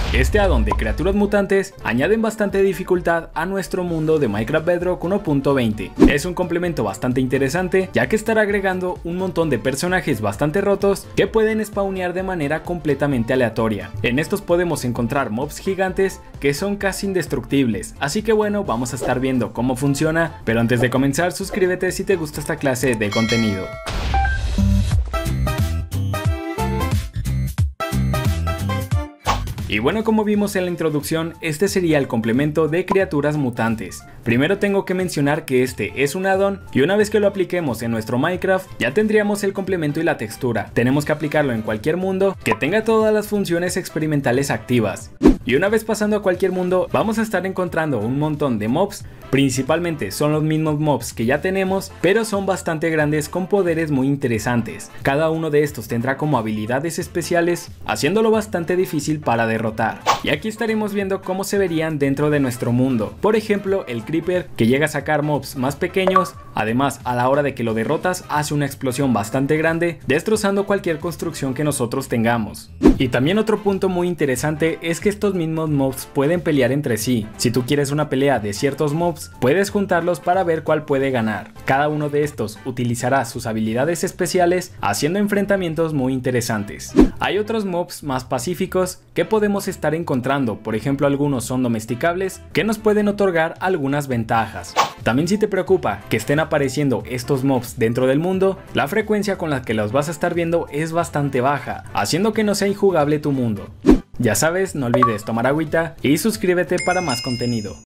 Este addon de criaturas mutantes añaden bastante dificultad a nuestro mundo de Minecraft Bedrock 1.20. Es un complemento bastante interesante, ya que estará agregando un montón de personajes bastante rotos que pueden spawnear de manera completamente aleatoria. En estos podemos encontrar mobs gigantes que son casi indestructibles, así que bueno, vamos a estar viendo cómo funciona, pero antes de comenzar suscríbete si te gusta esta clase de contenido. Y bueno, como vimos en la introducción, este sería el complemento de criaturas mutantes. Primero tengo que mencionar que este es un addon y una vez que lo apliquemos en nuestro Minecraft ya tendríamos el complemento y la textura. Tenemos que aplicarlo en cualquier mundo que tenga todas las funciones experimentales activas. Y una vez pasando a cualquier mundo vamos a estar encontrando un montón de mobs, principalmente son los mismos mobs que ya tenemos, pero son bastante grandes con poderes muy interesantes. Cada uno de estos tendrá como habilidades especiales, haciéndolo bastante difícil para derrotar. Y aquí estaremos viendo cómo se verían dentro de nuestro mundo. Por ejemplo, el Creeper, que llega a sacar mobs más pequeños, además a la hora de que lo derrotas hace una explosión bastante grande, destrozando cualquier construcción que nosotros tengamos. Y también otro punto muy interesante es que estos mismos mobs pueden pelear entre sí. Si tú quieres una pelea de ciertos mobs, puedes juntarlos para ver cuál puede ganar. Cada uno de estos utilizará sus habilidades especiales, haciendo enfrentamientos muy interesantes. Hay otros mobs más pacíficos que podemos estar encontrando, por ejemplo algunos son domesticables que nos pueden otorgar algunas ventajas. También si te preocupa que estén apareciendo estos mobs dentro del mundo, la frecuencia con la que los vas a estar viendo es bastante baja, haciendo que no sea injugable tu mundo. Ya sabes, no olvides tomar agüita y suscríbete para más contenido.